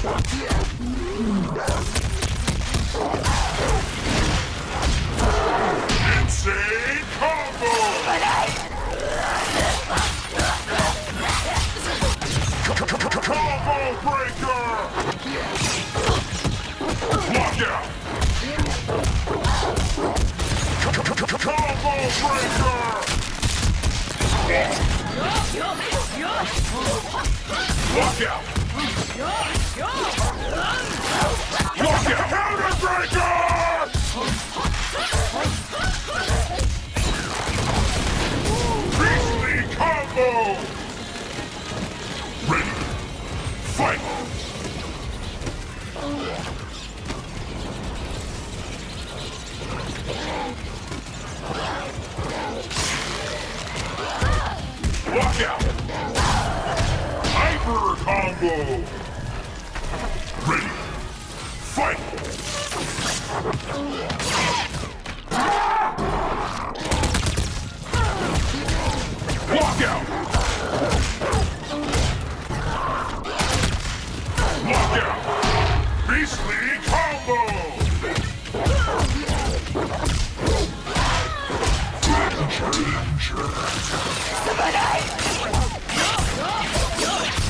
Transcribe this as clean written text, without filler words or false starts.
Insane combo! Combo breaker! Lock out! Combo breaker! Lock out! Lock out! Counter breaker! Beastly combo! Ready! Fight! Lock out! Hyper combo! Ready! Fight! Lock out! Lock out! Beastly combo! Danger!